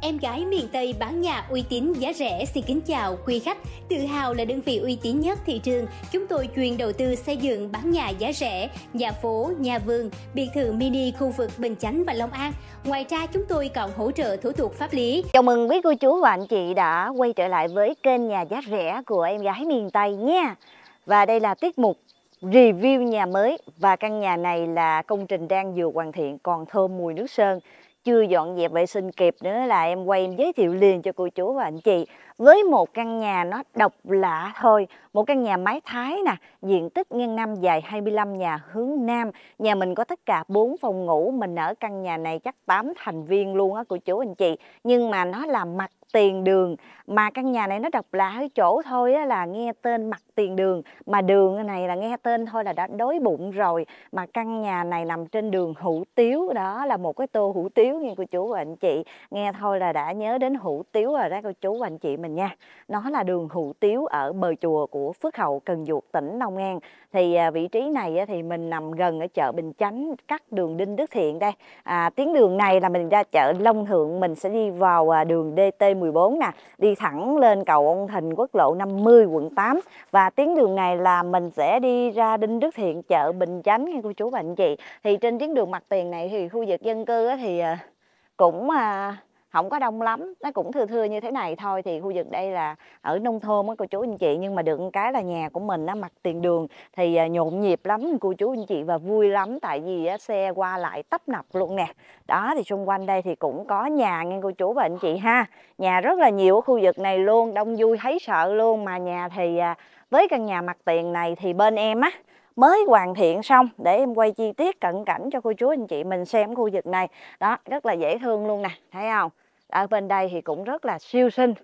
Em gái miền Tây bán nhà uy tín giá rẻ xin kính chào quý khách. Tự hào là đơn vị uy tín nhất thị trường, chúng tôi chuyên đầu tư xây dựng bán nhà giá rẻ, nhà phố, nhà vườn, biệt thự mini khu vực Bình Chánh và Long An. Ngoài ra chúng tôi còn hỗ trợ thủ tục pháp lý. Chào mừng quý cô chú và anh chị đã quay trở lại với kênh nhà giá rẻ của em gái miền Tây nha. Và đây là tiết mục review nhà mới, và căn nhà này là công trình đang vừa hoàn thiện, còn thơm mùi nước sơn, chưa dọn dẹp vệ sinh kịp nữa là em quay em giới thiệu liền cho cô chú và anh chị với một căn nhà nó độc lạ thôi. Một căn nhà mái Thái nè, diện tích ngang 5 dài 25 nhà hướng Nam. Nhà mình có tất cả 4 phòng ngủ, mình ở căn nhà này chắc 8 thành viên luôn á cô chú anh chị. Nhưng mà nó là mặt tiền đường, mà căn nhà này nó độc lạ ở chỗ thôi á, là nghe tên mặt tiền đường, mà đường này là nghe tên thôi là đã đói bụng rồi. Mà căn nhà này nằm trên đường hủ tiếu, đó là một cái tô hủ tiếu nha cô chú và anh chị. Nghe thôi là đã nhớ đến hủ tiếu rồi đó cô chú và anh chị mình nha. Nó là đường hủ tiếu ở bờ chùa của Phước Hậu, Cần Duộc, tỉnh Long An. Thì vị trí này thì mình nằm gần ở chợ Bình Chánh, cắt đường Đinh Đức Thiện đây. Tuyến đường này là mình ra chợ Long Thượng, mình sẽ đi vào đường DT14 nè, đi thẳng lên cầu Ông Thìn, quốc lộ 50, quận 8. Và tuyến đường này là mình sẽ đi ra Đinh Đức Thiện, chợ Bình Chánh nha cô chú và anh chị. Thì trên tuyến đường mặt tiền này thì khu vực dân cư thì cũng không có đông lắm, nó cũng thưa thưa như thế này thôi. Thì khu vực đây là ở nông thôn á cô chú anh chị, nhưng mà được cái là nhà của mình á mặt tiền đường thì nhộn nhịp lắm cô chú anh chị, và vui lắm, tại vì xe qua lại tấp nập luôn nè. Đó, thì xung quanh đây thì cũng có nhà nghe cô chú và anh chị ha. Nhà rất là nhiều ở khu vực này luôn, đông vui thấy sợ luôn. Mà nhà thì với căn nhà mặt tiền này thì bên em á mới hoàn thiện xong, để em quay chi tiết cận cảnh cho cô chú anh chị mình xem khu vực này. Đó, rất là dễ thương luôn nè, thấy không? Ở bên đây thì cũng rất là siêu xinh,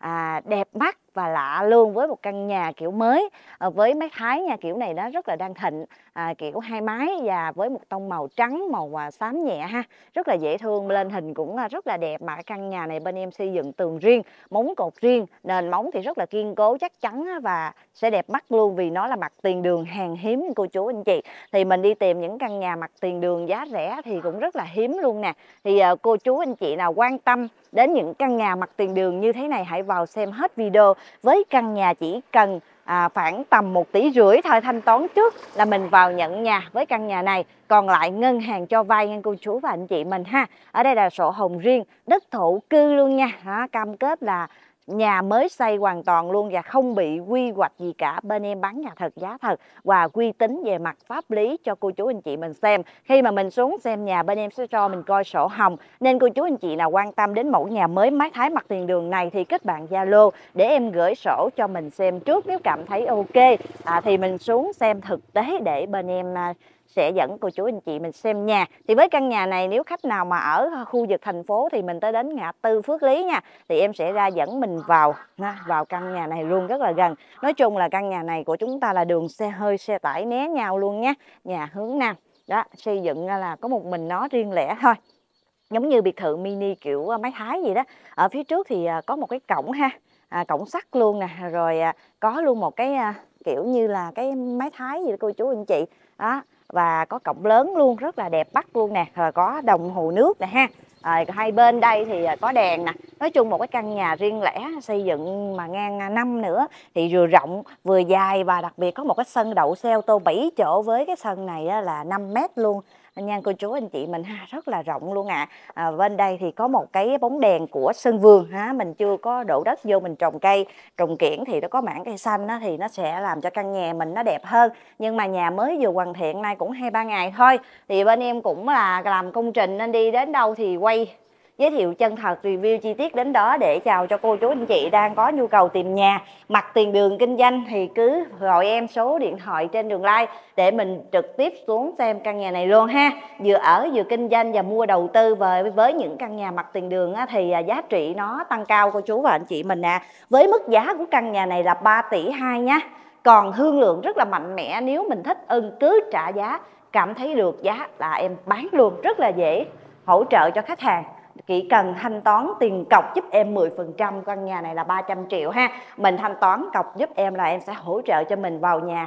đẹp mắt và lạ luôn, với một căn nhà kiểu mới với mái Thái nha. Kiểu này nó rất là đang thịnh, kiểu hai mái và với một tông màu trắng, màu xám nhẹ ha, rất là dễ thương. Lên hình cũng rất là đẹp. Mà căn nhà này bên em xây dựng tường riêng, móng cột riêng, nền móng thì rất là kiên cố chắc chắn và sẽ đẹp mắt luôn, vì nó là mặt tiền đường hàng hiếm cô chú anh chị. Thì mình đi tìm những căn nhà mặt tiền đường giá rẻ thì cũng rất là hiếm luôn nè. Thì cô chú anh chị nào quan tâm đến những căn nhà mặt tiền đường như thế này, hãy vào xem hết video. Với căn nhà chỉ cần khoảng tầm 1,5 tỷ thôi, thanh toán trước là mình vào nhận nhà với căn nhà này. Còn lại ngân hàng cho vay nha cô chú và anh chị mình ha. Ở đây là sổ hồng riêng, đất thổ cư luôn nha. Cam kết là nhà mới xây hoàn toàn luôn và không bị quy hoạch gì cả. Bên em bán nhà thật, giá thật và uy tín về mặt pháp lý cho cô chú anh chị mình xem. Khi mà mình xuống xem nhà, bên em sẽ cho mình coi sổ hồng. Nên cô chú anh chị nào quan tâm đến mẫu nhà mới mái Thái mặt tiền đường này thì kết bạn Zalo để em gửi sổ cho mình xem trước. Nếu cảm thấy ok thì mình xuống xem thực tế để bên em sẽ dẫn cô chú anh chị mình xem nhà. Thì với căn nhà này, nếu khách nào mà ở khu vực thành phố thì mình tới đến ngã tư Phước Lý nha, thì em sẽ ra dẫn mình vào căn nhà này luôn, rất là gần. Nói chung là căn nhà này của chúng ta là đường xe hơi, xe tải né nhau luôn nhé. Nhà hướng Nam đó, xây dựng là có một mình nó riêng lẻ thôi, giống như biệt thự mini kiểu mái Thái gì đó. Ở phía trước thì có một cái cổng ha, cổng sắt luôn nè, rồi có luôn một cái kiểu như là cái mái Thái gì đó cô chú anh chị đó. Và có cổng lớn luôn, rất là đẹp mắt luôn nè. Rồi có đồng hồ nước nè ha. Hai bên đây thì có đèn nè. Nói chung một cái căn nhà riêng lẻ, xây dựng mà ngang năm nữa, thì vừa rộng vừa dài, và đặc biệt có một cái sân đậu xe ô tô 7 chỗ. Với cái sân này là 5 mét luôn nha cô chú anh chị mình ha, rất là rộng luôn ạ. Bên đây thì có một cái bóng đèn của sân vườn ha, mình chưa có đổ đất vô mình trồng cây, trồng kiển thì nó có mảng cây xanh á, thì nó sẽ làm cho căn nhà mình nó đẹp hơn. Nhưng mà nhà mới vừa hoàn thiện, nay cũng 2-3 ngày thôi, thì bên em cũng là làm công trình nên đi đến đâu thì quay giới thiệu chân thật, review chi tiết đến đó để chào cho cô chú anh chị đang có nhu cầu tìm nhà mặt tiền đường kinh doanh thì cứ gọi em số điện thoại trên đường like để mình trực tiếp xuống xem căn nhà này luôn ha. Vừa ở vừa kinh doanh và mua đầu tư. Với những căn nhà mặt tiền đường thì giá trị nó tăng cao cô chú và anh chị mình nè. Với mức giá của căn nhà này là 3,2 tỷ nhá. Còn thương lượng rất là mạnh mẽ, nếu mình thích cứ trả giá, cảm thấy được giá là em bán luôn, rất là dễ hỗ trợ cho khách hàng. Chỉ cần thanh toán tiền cọc giúp em 10%, căn nhà này là 300 triệu ha. Mình thanh toán cọc giúp em là em sẽ hỗ trợ cho mình vào nhà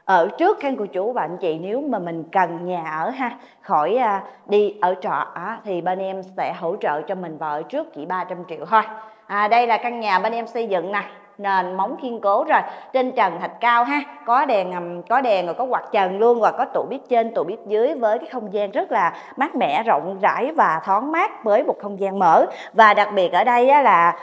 ở trước các cô chú và anh chị, nếu mà mình cần nhà ở ha, khỏi đi ở trọ thì bên em sẽ hỗ trợ cho mình và ở trước chỉ 300 triệu thôi. Đây là căn nhà bên em xây dựng nè, nền móng kiên cố rồi, trên trần thạch cao ha, có đèn rồi có quạt trần luôn, và có tủ bếp trên tủ bếp dưới với cái không gian rất là mát mẻ, rộng rãi và thoáng mát với một không gian mở. Và đặc biệt ở đây là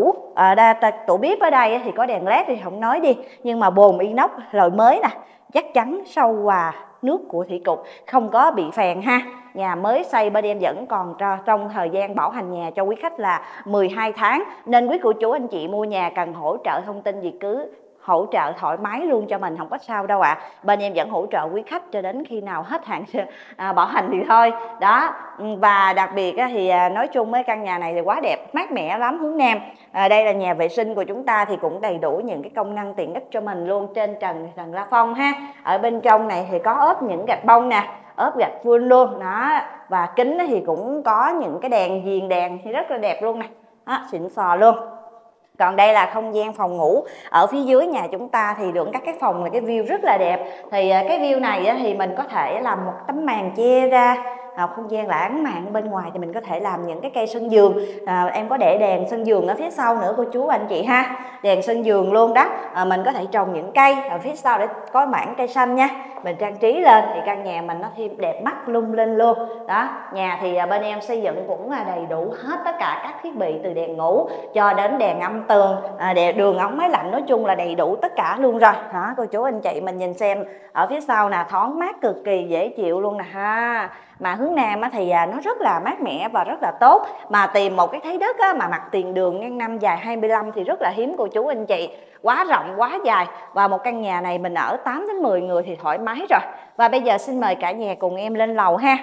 tủ bếp ở đây thì có đèn led thì không nói đi, nhưng mà bồn inox loại mới nè, chắc chắn sâu và nước của thủy cục, không có bị phèn ha. Nhà mới xây bên em vẫn còn trong thời gian bảo hành nhà cho quý khách là 12 tháng. Nên quý cô chú anh chị mua nhà cần hỗ trợ thông tin gì cứ hỗ trợ thoải mái luôn cho mình, không có sao đâu ạ. Bên em vẫn hỗ trợ quý khách cho đến khi nào hết hạn bảo hành thì thôi. Đó, và đặc biệt thì nói chung với căn nhà này thì quá đẹp, mát mẻ lắm, hướng Nam. Đây là nhà vệ sinh của chúng ta thì cũng đầy đủ những cái công năng tiện ích cho mình luôn. Trên trần thì la phong ha. Ở bên trong này thì có ốp những gạch bông nè, ốp gạch full luôn đó, và kính thì cũng có những cái đèn viền đèn thì rất là đẹp luôn nè, xịn sò luôn. Còn đây là không gian phòng ngủ. Ở phía dưới nhà chúng ta thì được các cái phòng là cái view rất là đẹp. Thì cái view này thì mình có thể làm một tấm màn che ra không gian lãng mạn. Bên ngoài thì mình có thể làm những cái cây sân vườn. Em có để đèn sân vườn ở phía sau nữa cô chú anh chị ha, đèn sân vườn luôn đó. Mình có thể trồng những cây ở phía sau để có mảng cây xanh nha, mình trang trí lên thì căn nhà mình nó thêm đẹp mắt lung linh luôn đó. Nhà thì bên em xây dựng cũng là đầy đủ hết tất cả các thiết bị, từ đèn ngủ cho đến đèn âm tường, đường ống máy lạnh, nói chung là đầy đủ tất cả luôn rồi đó. Cô chú anh chị mình nhìn xem ở phía sau nè, thoáng mát cực kỳ dễ chịu luôn nè ha. Mà hướng Nam thì nó rất là mát mẻ và rất là tốt. Mà tìm một cái thấy đất mà mặt tiền đường ngang năm dài 25 thì rất là hiếm cô chú anh chị. Quá rộng, quá dài. Và một căn nhà này mình ở 8 đến 10 người thì thoải mái rồi. Và bây giờ xin mời cả nhà cùng em lên lầu ha.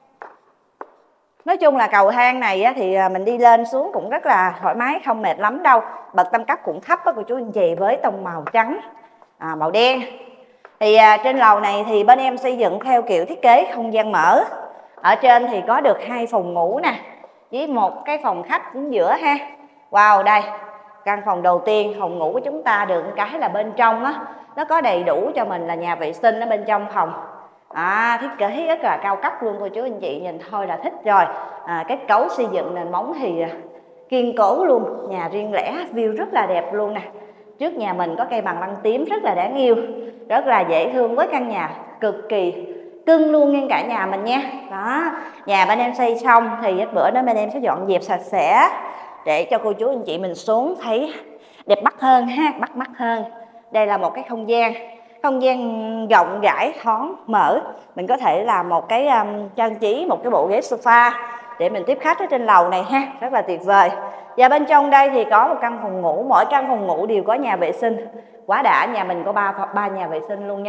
Nói chung là cầu thang này thì mình đi lên xuống cũng rất là thoải mái, không mệt lắm đâu. Bậc tam cấp cũng thấp cô chú anh chị, với tông màu trắng, màu đen. Thì trên lầu này thì bên em xây dựng theo kiểu thiết kế không gian mở. Ở trên thì có được 2 phòng ngủ nè, với một cái phòng khách cũng giữa ha. Wow, đây căn phòng đầu tiên, phòng ngủ của chúng ta được cái là bên trong nó có đầy đủ cho mình là nhà vệ sinh ở bên trong phòng. Thiết kế rất là cao cấp luôn cô chú anh chị, nhìn thôi là thích rồi. Kết cấu xây dựng nền móng thì kiên cố luôn, nhà riêng lẻ, view rất là đẹp luôn nè. Trước nhà mình có cây bằng lăng tím rất là đáng yêu, rất là dễ thương, với căn nhà cực kỳ cưng luôn nghe cả nhà mình nha. Đó, nhà bên em xây xong thì ít bữa nữa bên em sẽ dọn dẹp sạch sẽ để cho cô chú anh chị mình xuống thấy đẹp mắt hơn ha, bắt mắt hơn. Đây là một cái không gian rộng rãi, thoáng mở. Mình có thể làm một cái trang trí một cái bộ ghế sofa để mình tiếp khách ở trên lầu này ha, rất là tuyệt vời. Và bên trong đây thì có một căn phòng ngủ, mỗi căn phòng ngủ đều có nhà vệ sinh. Quá đã, nhà mình có 3 nhà vệ sinh luôn nha.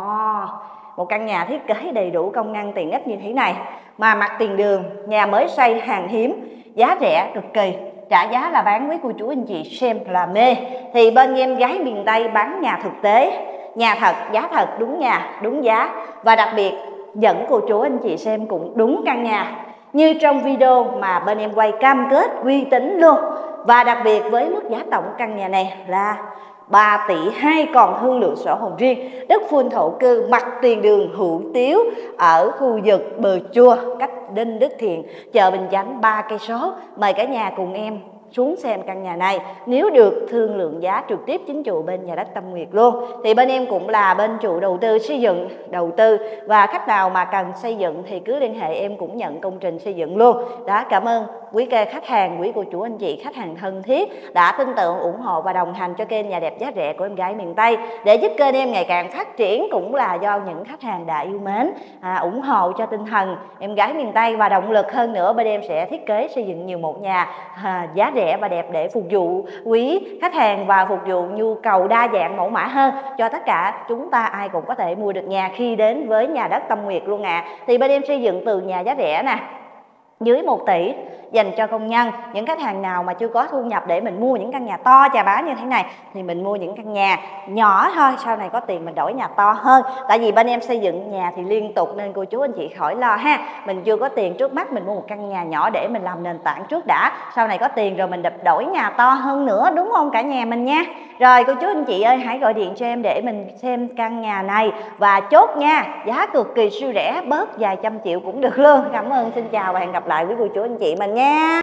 Một căn nhà thiết kế đầy đủ công năng tiện ích như thế này. Mà mặt tiền đường, nhà mới xây hàng hiếm, giá rẻ cực kỳ. Trả giá là bán với cô chú anh chị xem là mê. Thì bên em gái miền Tây bán nhà thực tế, nhà thật, giá thật, đúng nhà, đúng giá. Và đặc biệt dẫn cô chú anh chị xem cũng đúng căn nhà như trong video mà bên em quay, cam kết uy tín luôn. Và đặc biệt với mức giá tổng căn nhà này là 3 tỷ 2, còn thương lượng sổ hồng riêng, đất full thổ cư, mặt tiền đường Hủ Tiếu ở khu vực Bờ Chua, cách Đinh Đức Thiện, chợ Bình Chánh 3 cây số. Mời cả nhà cùng em xuống xem căn nhà này. Nếu được thương lượng giá trực tiếp chính chủ bên Nhà Đất Tâm Nguyệt luôn. Thì bên em cũng là bên chủ đầu tư xây dựng, đầu tư, và khách nào mà cần xây dựng thì cứ liên hệ em, cũng nhận công trình xây dựng luôn. Đó, cảm ơn quý khách hàng, quý cô chú anh chị khách hàng thân thiết đã tin tưởng, ủng hộ và đồng hành cho kênh Nhà Đẹp Giá Rẻ của em gái miền Tây, để giúp kênh em ngày càng phát triển. Cũng là do những khách hàng đã yêu mến, ủng hộ cho tinh thần em gái miền Tây, và động lực hơn nữa bên em sẽ thiết kế xây dựng nhiều một nhà giá rẻ và đẹp để phục vụ quý khách hàng và phục vụ nhu cầu đa dạng mẫu mã hơn cho tất cả chúng ta. Ai cũng có thể mua được nhà khi đến với Nhà Đất Tâm Nguyệt luôn ạ. Thì bên em xây dựng từ nhà giá rẻ nè, dưới 1 tỷ, dành cho công nhân. Những khách hàng nào mà chưa có thu nhập để mình mua những căn nhà to chà bá như thế này thì mình mua những căn nhà nhỏ thôi, sau này có tiền mình đổi nhà to hơn. Tại vì bên em xây dựng nhà thì liên tục nên cô chú anh chị khỏi lo ha. Mình chưa có tiền trước mắt mình mua một căn nhà nhỏ để mình làm nền tảng trước đã, sau này có tiền rồi mình đổi nhà to hơn nữa, đúng không cả nhà mình nha. Rồi cô chú anh chị ơi, hãy gọi điện cho em để mình xem căn nhà này và chốt nha. Giá cực kỳ siêu rẻ, bớt vài trăm triệu cũng được luôn. Cảm ơn, xin chào và hẹn gặp lại quý cô chú anh chị mình nha.